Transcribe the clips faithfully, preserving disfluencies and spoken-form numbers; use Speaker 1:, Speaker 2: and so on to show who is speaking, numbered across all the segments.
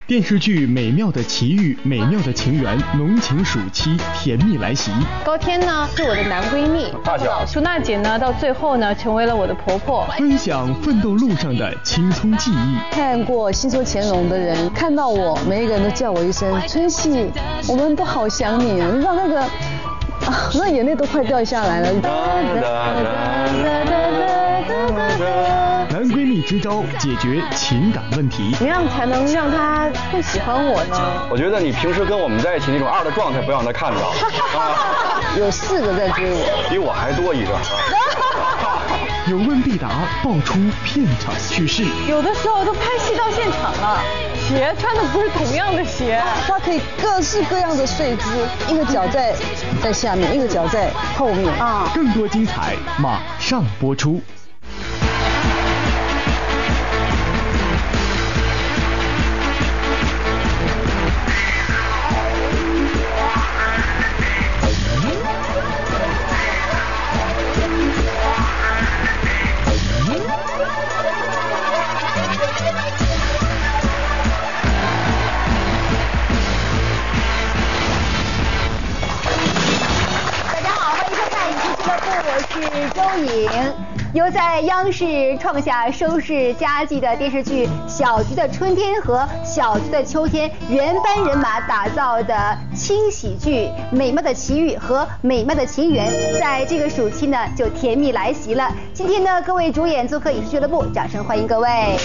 Speaker 1: 电视剧《美妙的奇遇》，美妙的情缘，浓情暑期，甜蜜来袭。
Speaker 2: 高天呢是我的男闺蜜，
Speaker 3: 发小
Speaker 2: 舒娜姐呢到最后呢成为了我的婆婆。
Speaker 1: 分享奋斗路上的青葱记忆。
Speaker 4: 看过《戏说乾隆》的人看到我，每一个人都叫我一声春熙，我们都好想你啊！你知道那个啊，那眼泪都快掉下来了。
Speaker 1: 男闺蜜支招解决情感问题，
Speaker 2: 怎样才能让他更喜欢我呢？
Speaker 3: 我觉得你平时跟我们在一起那种二的状态不让他看到。啊、
Speaker 4: 有四个在追我，
Speaker 3: 比我还多一个。
Speaker 1: 有问必答，爆出片场趣事。
Speaker 2: 有的时候都拍戏到现场了，鞋穿的不是同样的鞋，
Speaker 4: 它可以各式各样的睡姿，一个脚在在下面，一个脚在后面啊。
Speaker 1: 更多精彩马上播出。
Speaker 5: 由在央视创下收视佳绩的电视剧《小菊的春天》和《小菊的秋天》原班人马打造的轻喜剧《美妙的奇遇》和《美妙的情缘》，在这个暑期呢就甜蜜来袭了。今天呢，各位主演做客影视俱乐部，掌声欢迎各位。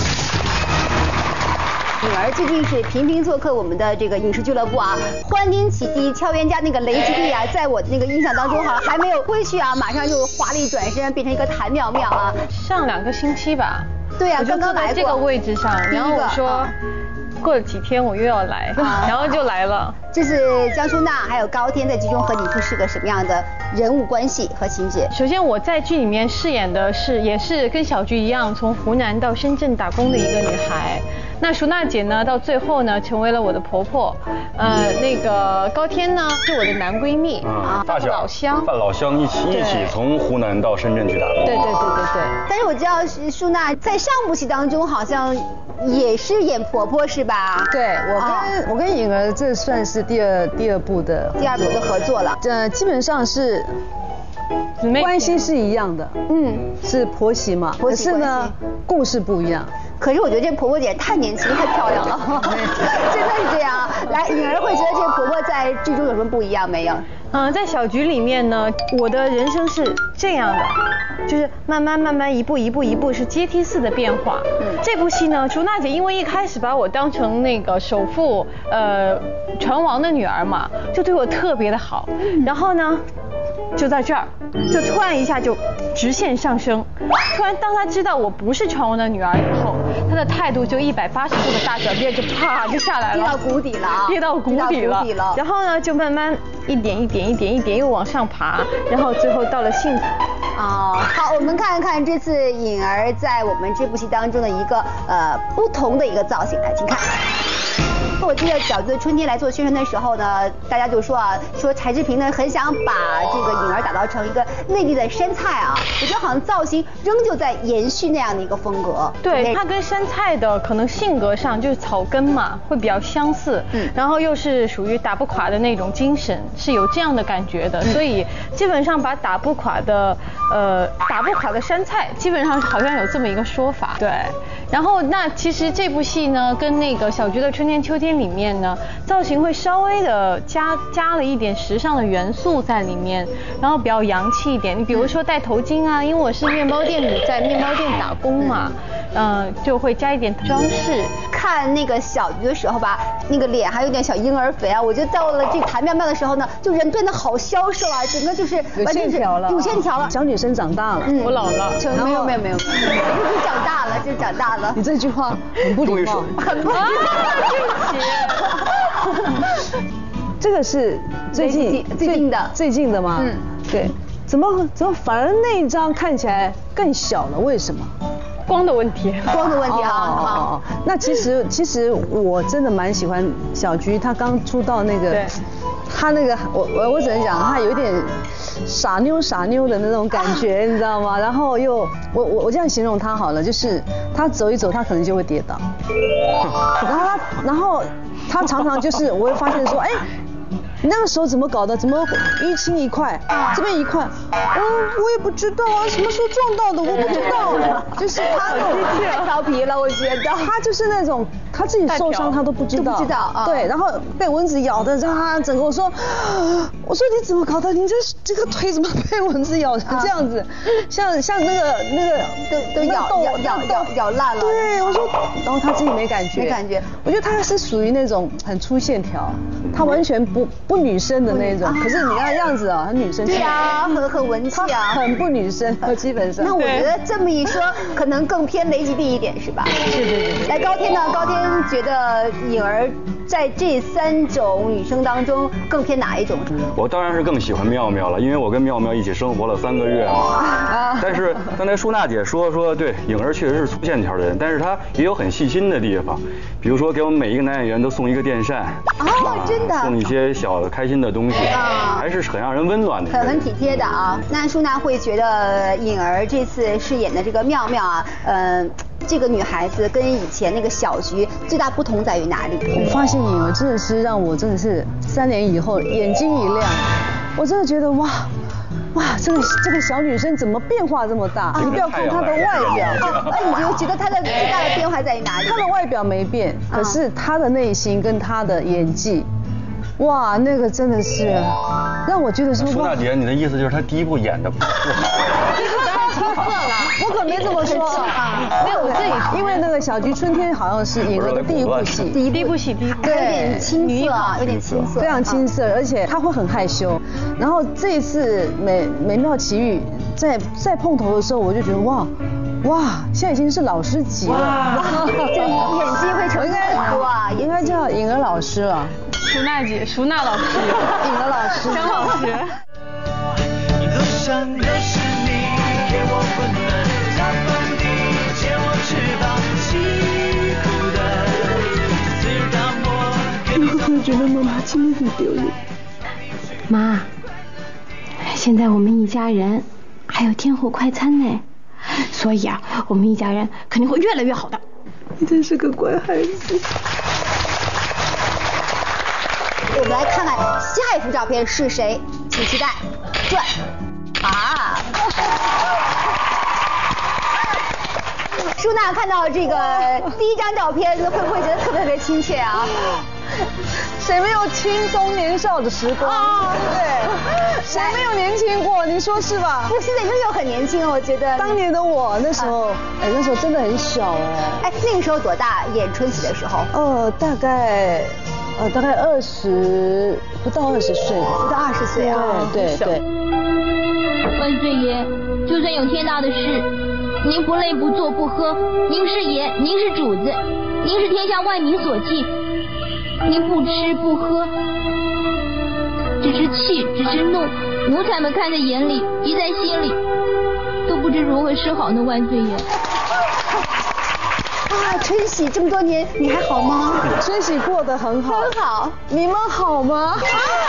Speaker 5: 颖儿最近是频频做客我们的这个影视俱乐部啊，欢天喜地敲冤家那个雷吉利啊，在我那个印象当中哈还没有归去啊，马上就华丽转身变成一个谭妙妙啊。
Speaker 2: 上两个星期吧。
Speaker 5: 对啊，刚刚来过
Speaker 2: 这个位置上，然后我说。啊过了几天我又要来，然后就来了。
Speaker 5: 这是江舒娜还有高天在剧中和你是是个什么样的人物关系和情节？
Speaker 2: 首先我在剧里面饰演的是也是跟小菊一样从湖南到深圳打工的一个女孩。那舒娜姐呢，到最后呢成为了我的婆婆。呃，那个高天呢是我的男闺蜜
Speaker 3: 啊，发小
Speaker 2: 老乡，
Speaker 3: 范老乡一起一起从湖南到深圳去打工。
Speaker 2: 对对对对对。
Speaker 5: 但是我知道舒娜在上部戏当中好像也是演婆婆是吧？
Speaker 4: 对，我跟、啊、我跟颖儿这算是第二第二部的
Speaker 5: 第二部的合作了。
Speaker 4: 呃，基本上是关系是一样的，嗯，是婆媳嘛，
Speaker 5: 婆媳
Speaker 4: 可是呢故事不一样。
Speaker 5: 可是我觉得这婆婆姐太年轻太漂亮了，真的是这样。来，颖儿会觉得这个婆婆在剧中有什么不一样没有？
Speaker 2: 嗯，在小菊里面呢，我的人生是这样的，就是慢慢慢慢一步一步一步是阶梯式的变化。嗯，这部戏呢，舒娜姐因为一开始把我当成那个首富呃船王的女儿嘛，就对我特别的好。然后呢，就在这儿，就突然一下就直线上升。突然当她知道我不是船王的女儿以后，她的态度就一百八十度的大转变，就啪就下来了，
Speaker 5: 跌到谷底了啊，
Speaker 2: 跌到谷底了。
Speaker 5: 底了。
Speaker 2: 然后呢，就慢慢一点一点一点一点又往上爬，然后最后到了幸福。
Speaker 5: 哦，好，我们看一看这次颖儿在我们这部戏当中的一个呃不同的一个造型，来，请看。我记得《小菊的春天》来做宣传的时候呢，大家就说啊，说柴智屏呢很想把这个颖儿打造成一个内地的山菜啊，我觉得好像造型仍旧在延续那样的一个风格。
Speaker 2: 对，它跟山菜的可能性格上就是草根嘛，会比较相似，嗯，然后又是属于打不垮的那种精神，是有这样的感觉的，嗯、所以基本上把打不垮的呃打不垮的山菜，基本上好像有这么一个说法。对，然后那其实这部戏呢，跟那个小菊的春天秋天里面呢，造型会稍微的加加了一点时尚的元素在里面，然后比较洋气一点。你比如说戴头巾啊，因为我是面包店里在面包店打工嘛，嗯、呃，就会加一点装饰。
Speaker 5: 看那个小菊的时候吧，那个脸还有点小婴儿肥啊，我觉得到了这谭妙妙的时候呢，就人变得好消瘦啊，整个就是
Speaker 4: 有线条了，
Speaker 5: 有线条了，
Speaker 4: 小女生长大了，
Speaker 2: 嗯，我老了，
Speaker 5: 没有没有没有，你长大了就长大了。
Speaker 4: 你这句话很不礼貌，
Speaker 5: 很不礼貌。
Speaker 4: 这个是最近
Speaker 5: 最近的
Speaker 4: 最近的吗？嗯，对。怎么怎么反而那一张看起来更小了？为什么？
Speaker 2: 光的问题，
Speaker 5: 光的问题啊。
Speaker 4: 哦哦，那其实其实我真的蛮喜欢小菊，她刚出道那个，她那个我我我只能讲，她有一点傻妞傻妞的那种感觉，你知道吗？然后又我我我这样形容她好了，就是她走一走，她可能就会跌倒，然后她然后她常常就是我会发现说，哎。你那个时候怎么搞的？怎么淤青一块，这边一块？嗯，我也不知道啊，什么时候撞到的？我不知道。就是他那种
Speaker 5: 太调皮了，我觉得。
Speaker 4: 他就是那种他自己受伤他都不知道，
Speaker 5: 都不知道啊。
Speaker 4: 对，然后被蚊子咬的，让他整个我说，我说你怎么搞的？你这这个腿怎么被蚊子咬成这样子？像像那个那个
Speaker 5: 都都咬咬咬咬咬烂了。
Speaker 4: 对，我说，然后他自己没感觉，
Speaker 5: 没感觉。
Speaker 4: 我觉得他是属于那种很粗线条，他完全不不女生的那种。可是你看样子啊，很女生。
Speaker 5: 对啊，很很文气啊，
Speaker 4: 很不女生，基本上。
Speaker 5: 那我觉得这么一说，可能更偏雷吉利一点，是吧？
Speaker 4: 是对对对。
Speaker 5: 来高天呢？高天觉得颖儿在这三种女生当中更偏哪一种？
Speaker 3: 我当然是更喜欢妙妙了，因为我跟妙妙一起生活了三个月嘛。啊。但是刚才舒娜姐说说，对，颖儿确实是粗线条的人，但是她也有很细心的地方，比如说给我们每一个男演员都送一个电扇。
Speaker 5: 哦，真的。
Speaker 3: 送一些小的开心的东西，啊，还是很让人温暖的。
Speaker 5: 很很体贴的啊。那舒娜会觉得颖儿这次饰演的这个妙妙啊，嗯、呃。这个女孩子跟以前那个小菊最大不同在于哪里？
Speaker 4: 我发现颖儿真的是让我真的是三年以后眼睛一亮，我真的觉得哇哇，这个这个小女生怎么变化这么大？啊、你不要看她的外表，
Speaker 5: 哎，你就觉得她的最大的变化在于哪里？
Speaker 4: 她的外表没变，可是她的内心跟她的演技。哇，那个真的是让我觉得说，
Speaker 3: 舒娜姐，你的意思就是她第一部演的不好？
Speaker 2: 第一部太青涩了，
Speaker 4: 我可没这么说啊，
Speaker 2: 没有我自己，
Speaker 4: 因为那个小菊春天好像是颖儿的第一部戏，
Speaker 2: 第一部戏，第一部，
Speaker 5: 对，有点青涩啊，有点青涩，
Speaker 4: 非常青涩，而且她会很害羞。然后这一次美美妙奇遇在在碰头的时候，我就觉得哇。哇，现在已经是老师级了，
Speaker 5: 这个演技会成熟啊，
Speaker 4: 应该叫颖儿老师了。
Speaker 2: 舒娜姐，舒娜老师，
Speaker 4: 颖儿老师，
Speaker 2: 张老师。
Speaker 6: 一路上都是你，给我温暖，加分地借我翅膀，辛苦的，虽然我。
Speaker 7: 你会不会觉得妈妈今天很丢脸？
Speaker 8: 妈，现在我们一家人还有天后快餐呢。所以啊，我们一家人肯定会越来越好的。
Speaker 7: 你真是个乖孩子。
Speaker 5: 我们来看看下一幅照片是谁，请期待。转啊！舒娜看到这个第一张照片，会不会觉得特别特别亲切啊？
Speaker 4: 谁没有青葱年少的时光？啊，对不对？谁没有年轻过？你说是吧？
Speaker 5: 不，现在仍旧很年轻，我觉得。
Speaker 4: 当年的我那时候，哎，那时候真的很小哎。
Speaker 5: 哎，那个时候多大？演春喜的时候？
Speaker 4: 呃，大概，呃，大概二十不到二十岁，
Speaker 5: 不到二十岁啊。
Speaker 4: 对对对。
Speaker 9: 万岁爷，就算有天大的事，您不累不坐不喝，您是爷，您是主子，您是天下万民所忌。您不吃不喝，只是气，只是怒，奴才们看在眼里，急在心里，都不知如何是好呢。万岁爷。
Speaker 5: 啊，春喜这么多年，你还好吗？
Speaker 4: 春喜过得很好，
Speaker 5: 很好。
Speaker 4: 你们好吗？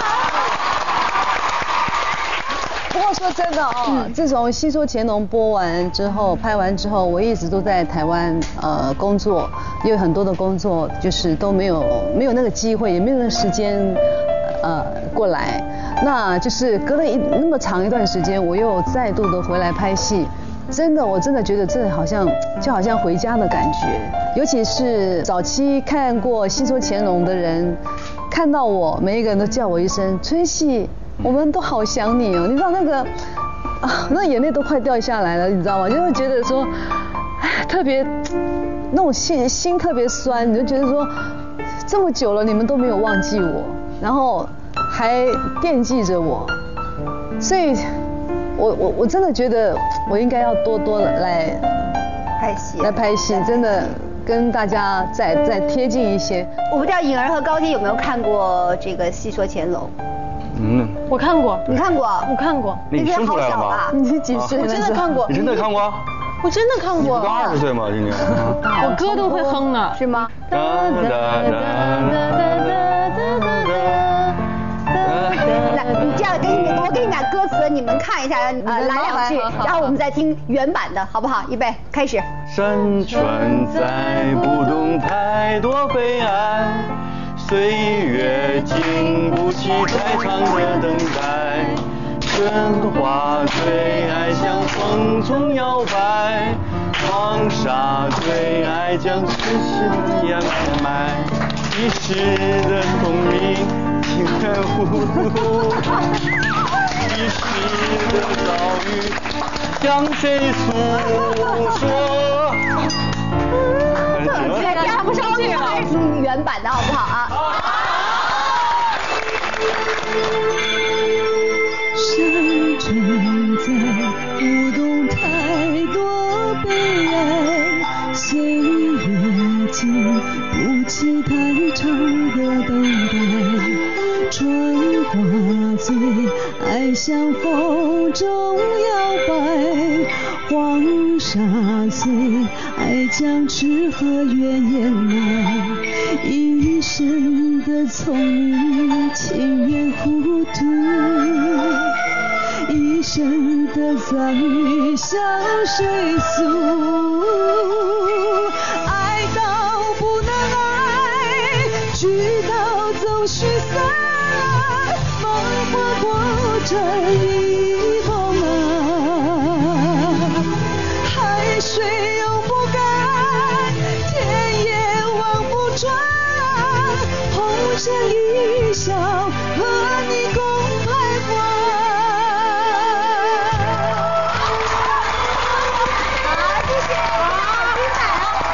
Speaker 4: 不过说真的哦，嗯、自从《戏说乾隆》播完之后，拍完之后，我一直都在台湾呃工作，因为很多的工作就是都没有没有那个机会，也没有那个时间呃过来。那就是隔了一那么长一段时间，我又再度的回来拍戏。真的，我真的觉得这好像就好像回家的感觉，尤其是早期看过《戏说乾隆》的人，看到我，每一个人都叫我一声春喜。我们都好想你哦，你知道那个啊，那眼泪都快掉下来了，你知道吗？就会觉得说，哎，特别那种心心特别酸，你就觉得说，这么久了你们都没有忘记我，然后还惦记着我，所以我我我真的觉得我应该要多多来
Speaker 5: 拍戏，
Speaker 4: 来拍戏，真的跟大家再再贴近一些。
Speaker 5: 我不知道颖儿和高天有没有看过这个《戏说乾隆》。
Speaker 3: 嗯，
Speaker 2: 我看过，
Speaker 5: 你看过？
Speaker 2: 我看过。
Speaker 3: 那你生出来了吗？
Speaker 4: 你几岁？
Speaker 2: 我真的看过。
Speaker 3: 你真的看过？
Speaker 2: 我我真的看过。
Speaker 3: 你刚二十岁吗？今年？
Speaker 2: 我歌都会哼呢。
Speaker 5: 是吗？
Speaker 3: 哒哒哒哒哒哒
Speaker 5: 来，你这样给你，我给你俩歌词，你们看一下，呃，来两句，然后我们再听原版的，好不好？预备，开始。
Speaker 3: 山川载不动太多悲哀，岁月经不起太长的等待。春花对爱像风中摇摆，黄沙对爱将痴心掩埋。一时的聪明，情愿糊涂；一时的遭遇，向谁诉说？
Speaker 5: 这个加不上去了，还是听原版的好不好啊？
Speaker 7: 山川载不动太多悲哀，岁月经不起太长的等待。春花醉，爱像风中摇摆，黄沙碎，爱将痴和怨掩埋。一生的聪明，情愿糊涂；一生的遭遇，向谁诉？爱到不能爱，聚到总须散，梦不过这一梦啊，海水永不干，天也望不穿，红尘一笑，和你共徘徊。
Speaker 5: 好，谢谢，好精彩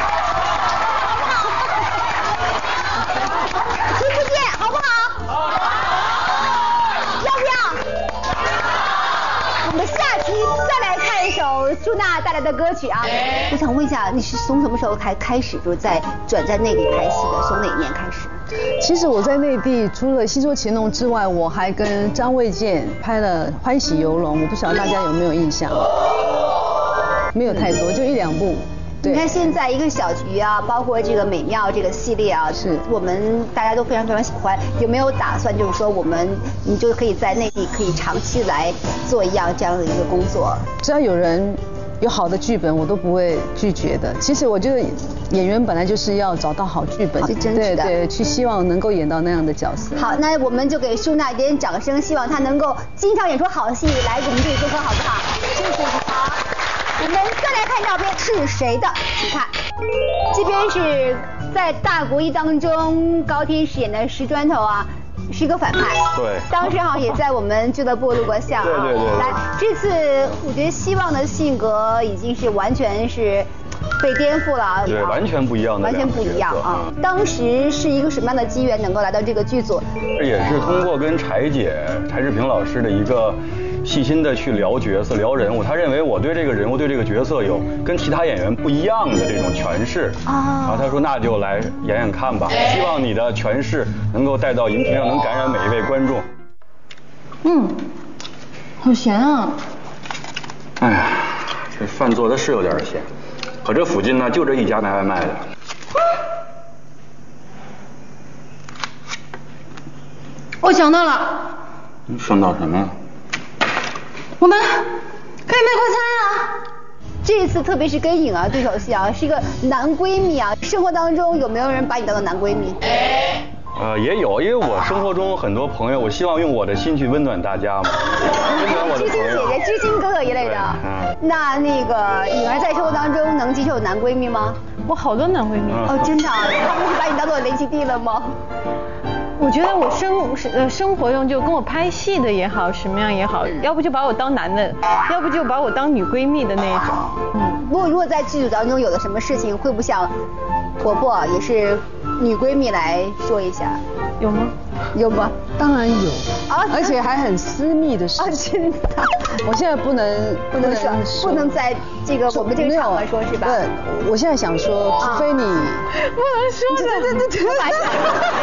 Speaker 5: 哦！听不见，好不好？要不要？我们下期再来看一首舒娜带来的歌曲啊！我想问一下，你是从什么时候开开始就是在转在内地拍戏的？从哪一年开始？
Speaker 4: 其实我在内地除了《戏说乾隆》之外，我还跟张卫健拍了《欢喜游龙》，我不晓得大家有没有印象？没有太多，就一两部。
Speaker 5: 你看现在一个小菊啊，包括这个美妙这个系列啊，
Speaker 4: 是
Speaker 5: 我们大家都非常非常喜欢。有没有打算就是说我们你就可以在内地可以长期来做一样这样的一个工作？
Speaker 4: 只要有人有好的剧本，我都不会拒绝的。其实我觉得演员本来就是要找到好剧本，
Speaker 5: 去争取的，
Speaker 4: 对对，去希望能够演到那样的角色。
Speaker 5: 好，那我们就给舒娜一点掌声，希望她能够经常演出好戏，来我们这里做客好不好？谢谢你。好，我们再来看照片是谁的？你看，这边是在大国一当中高天饰演的石砖头啊。是一个反派，
Speaker 3: 对，
Speaker 5: 当时好像也在我们俱乐部录过像啊。
Speaker 3: 对对对对。
Speaker 5: 来，这次我觉得希望的性格已经是完全是被颠覆了，
Speaker 3: 对，完全不一样的，
Speaker 5: 完全不一样啊！当时是一个什么样的机缘能够来到这个剧组？
Speaker 3: 这也是通过跟柴姐柴智屏老师的一个细心的去聊角色、聊人物，他认为我对这个人物、对这个角色有跟其他演员不一样的这种诠释啊。然后他说那就来演演看吧，希望你的诠释能够带到荧屏上，能感染每一位观众。
Speaker 2: 嗯，好咸啊！
Speaker 3: 哎呀，这饭做的是有点咸，可这附近呢就这一家卖外卖的。
Speaker 2: 我想到了。
Speaker 3: 你想到什么？
Speaker 2: 我们可以卖快餐啊！
Speaker 5: 这次特别是跟颖儿对手戏啊，是一个男闺蜜啊。生活当中有没有人把你当做男闺蜜？
Speaker 3: 呃，也有，因为我生活中很多朋友，我希望用我的心去温暖大家嘛，温暖我的朋友。
Speaker 5: 知心姐姐、知心哥哥一类的。嗯。那那个颖儿在生活当中能接受男闺蜜吗？
Speaker 2: 我好多男闺蜜。
Speaker 5: 哦，真的啊？他们是把你当做雷吉弟了吗？
Speaker 2: 我觉得我生呃生活中就跟我拍戏的也好，什么样也好，要不就把我当男的，要不就把我当女闺蜜的那种。
Speaker 5: 嗯，不过如果在剧组当中有了什么事情，会不想婆婆也是女闺蜜来说一下？
Speaker 2: 有吗？
Speaker 5: 有吗？
Speaker 4: 当然有啊，而且还很私密的事情。
Speaker 5: 真的？
Speaker 4: 我现在不能
Speaker 5: 不能说，不能在这个我们这个场合说是吧？
Speaker 4: 不，我现在想说，除非你
Speaker 2: 不能说的，
Speaker 4: 对对对对，我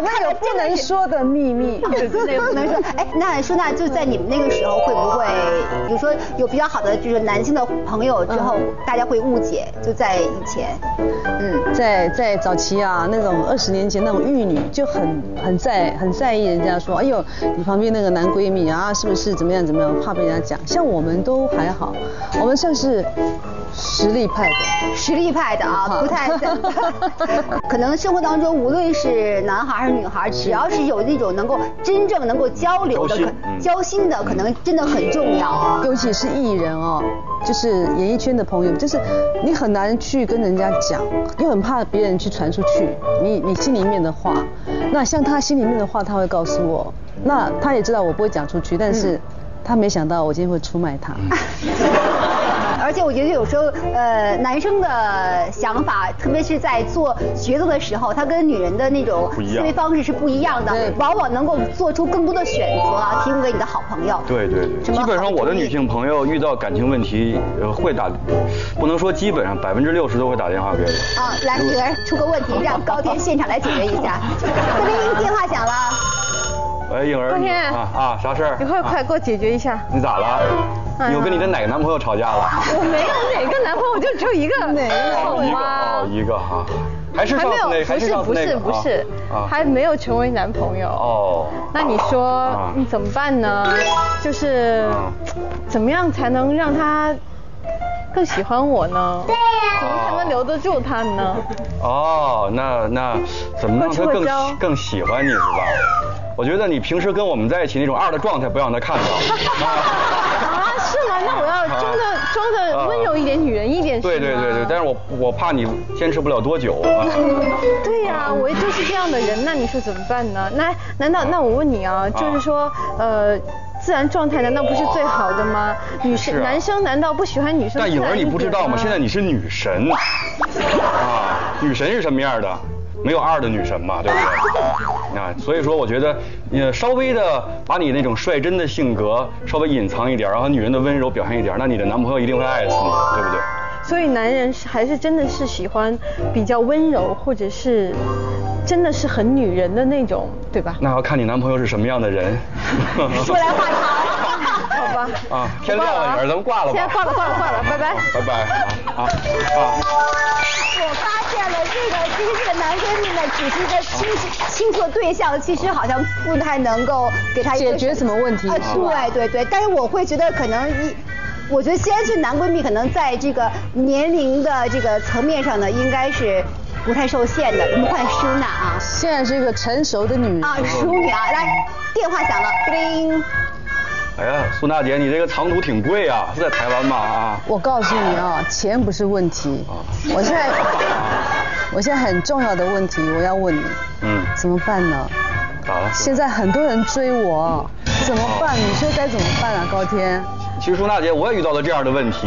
Speaker 4: 那有不能说的秘密，
Speaker 5: 对对，不能说。哎，那舒娜就在你们那个时候会不会，比如说有比较好的就是男性的朋友之后，大家会误解，就在以前，
Speaker 4: 嗯，在在早期啊，那种二十年前那种玉女就很很在很在意人家说，哎呦，你旁边那个男闺蜜啊，是不是怎么样怎么样，怕被人家讲。像我们都还好，我们算是实力派的，
Speaker 5: 实力派的啊，不太可能生活当中无论是男孩还是女孩，只要是有那种能够真正能够交流的、交心的，可能真的很重要啊。
Speaker 4: 尤其是艺人哦，就是演艺圈的朋友，就是你很难去跟人家讲，又很怕别人去传出去你你心里面的话。那像他心里面的话，他会告诉我，那他也知道我不会讲出去，但是他没想到我今天会出卖他。
Speaker 5: 而且我觉得有时候，呃，男生的想法，特别是在做抉择的时候，他跟女人的那种思维方式是不一样的，往往能够做出更多的选择啊，提供给你的好朋友。
Speaker 3: 对对对，基本上我的女性朋友遇到感情问题，呃，会打，不能说基本上百分之六十都会打电话给我。
Speaker 5: 啊，来，颖儿出个问题，让高天现场来解决一下。这边电话响了。
Speaker 3: 喂，颖儿。
Speaker 2: 高天
Speaker 3: 啊啊，啥事儿？
Speaker 2: 你快快给我解决一下。
Speaker 3: 你咋了？你有跟你的哪个男朋友吵架了？
Speaker 2: 我没有哪个男朋友，我就只有一个。哪个？
Speaker 3: 哦，一个哦，一个哈。还是上次那个？还是上次那个？
Speaker 2: 不是不是，还没有成为男朋友。哦。那你说你怎么办呢？就是怎么样才能让他更喜欢我呢？对呀。怎么才能留得住他呢？
Speaker 3: 哦，那那怎么让他更更喜欢你是吧？我觉得你平时跟我们在一起那种二的状态不让他看到。
Speaker 2: 啊，是吗？那我要装的装的温柔一点，女人一点。
Speaker 3: 对对对对，但是我我怕你坚持不了多久啊。
Speaker 2: 对呀，我就是这样的人，那你说怎么办呢？那难道那我问你啊，就是说呃。自然状态难道不是最好的吗？女生、男生难道不喜欢女生？
Speaker 3: 但颖儿你不知道吗？现在你是女神啊，女神是什么样的？没有二的女神嘛，对不对？啊，所以说我觉得，呃，稍微的把你那种率真的性格稍微隐藏一点，然后女人的温柔表现一点，那你的男朋友一定会爱死你，对不对？
Speaker 2: 所以男人是还是真的是喜欢比较温柔，或者是真的是很女人的那种，对吧？
Speaker 3: 那要看你男朋友是什么样的人。
Speaker 5: 说来话长，
Speaker 2: 好吧。
Speaker 3: 啊，天亮了，女儿，咱们挂了吧。
Speaker 2: 现在挂了，挂了，挂了，拜拜。
Speaker 3: 拜拜。啊啊。
Speaker 5: 我发现了，这个其实这个男闺蜜呢，只是一个倾倾诉的对象，其实好像不太能够给他
Speaker 4: 解决什么问题。
Speaker 5: 啊，对对对，但是我会觉得可能一。我觉得现在是男闺蜜，可能在这个年龄的这个层面上呢，应该是不太受限的。我们换舒娜啊，
Speaker 4: 现在是一个成熟的女人
Speaker 5: 啊，淑女啊，来，电话响了，叮。
Speaker 3: 哎呀，苏娜姐，你这个长途挺贵啊，是在台湾吗？啊。
Speaker 4: 我告诉你啊，钱不是问题。我现在，我现在很重要的问题，我要问你，嗯，怎么办呢？
Speaker 3: 咋了？
Speaker 4: 现在很多人追我，怎么办？你说该怎么办啊，高天？
Speaker 3: 其实舒娜姐，我也遇到了这样的问题，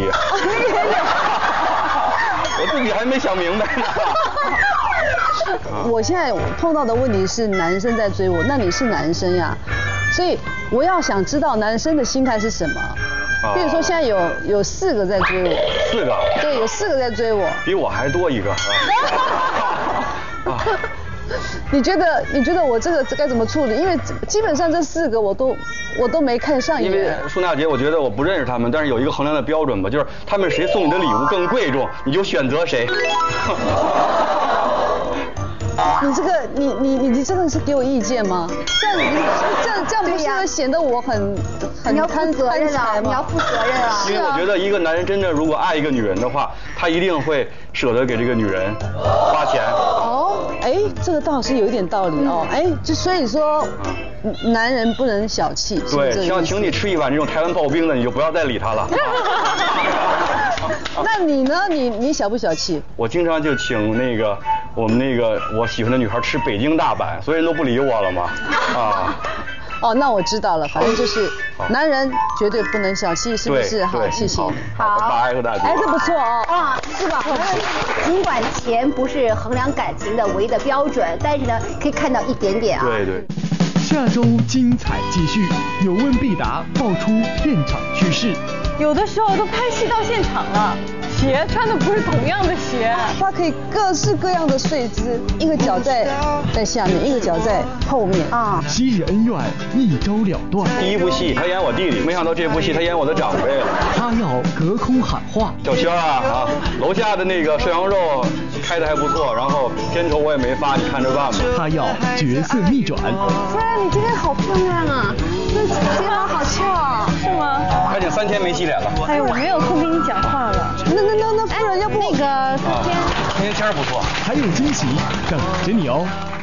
Speaker 3: 我自己还没想明白呢。
Speaker 4: 我现在碰到的问题是男生在追我，那你是男生呀，所以我要想知道男生的心态是什么。比如说现在有有四个在追我，
Speaker 3: 四个？
Speaker 4: 对，有四个在追我，
Speaker 3: 比我还多一个。
Speaker 4: 啊你觉得你觉得我这个该怎么处理？因为基本上这四个我都我都没看上眼。
Speaker 3: 因为舒娜姐，我觉得我不认识他们，但是有一个衡量的标准吧，就是他们谁送你的礼物更贵重，你就选择谁。
Speaker 4: 你这个你你你真的是给我意见吗？这样你这样这样不是显得我很很
Speaker 5: 你要负责任啊，你要负责任啊。
Speaker 3: 因为我觉得一个男人真正如果爱一个女人的话，他一定会舍得给这个女人花钱。
Speaker 4: 哦，哎，这个倒是有一点道理哦。哎，就所以说，男人不能小气。
Speaker 3: 对，想请你吃一碗这种台湾刨冰的，你就不要再理他了。
Speaker 4: 那你呢？你你小不小气？
Speaker 3: 我经常就请那个我们那个我喜欢的女孩吃北京大阪，所有人都不理我了嘛。啊。
Speaker 4: 哦，那我知道了，反正就是男人绝对不能小气，是不是？好，谢谢。
Speaker 3: 好，拜拜，大姐。
Speaker 4: 哎，这不错哦。
Speaker 5: 啊，是吧？尽管钱不是衡量感情的唯一的标准，但是呢，可以看到一点点啊。
Speaker 3: 对对。
Speaker 1: 下周精彩继续，有问必答，爆出片场趣事。
Speaker 2: 有的时候都拍戏到现场了， 鞋，穿的不是同样的鞋。
Speaker 4: 他可以各式各样的睡姿，一个脚在在下面，一个脚在后面啊。
Speaker 1: 昔日恩怨一招了断。
Speaker 3: 第一部戏他演我弟弟，没想到这部戏他演我的长辈了。
Speaker 1: 他要隔空喊话：
Speaker 3: 小轩啊啊，楼下的那个涮羊肉开的还不错，然后片酬我也没发，你看着办吧。
Speaker 1: 他要角色逆转。
Speaker 4: 夫人，你今天好漂亮啊，这睫毛好翘啊，
Speaker 2: 是吗？
Speaker 3: 他已经三天没洗脸了。
Speaker 2: 哎呦，我没有空跟你讲话了。
Speaker 4: 那那那那夫人，要不
Speaker 2: 那个
Speaker 3: 啊，今天天儿不错。
Speaker 1: 还有惊喜等着你哦。